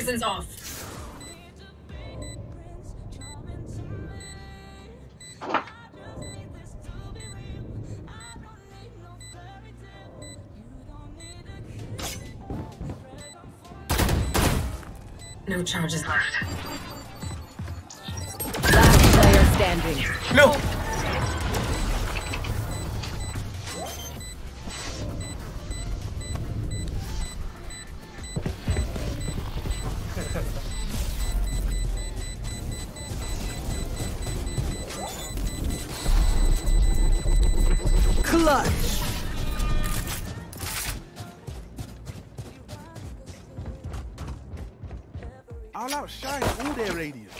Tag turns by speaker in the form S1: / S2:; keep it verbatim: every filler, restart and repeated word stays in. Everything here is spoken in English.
S1: Poison's off. No charges left.
S2: Last player standing.
S3: No.
S2: Clutch.
S4: I'll outshine all their radiance.